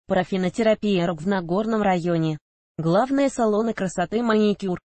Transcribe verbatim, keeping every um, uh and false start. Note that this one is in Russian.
Парафинотерапия рук в Нагорном районе. Главные салоны красоты маникюр.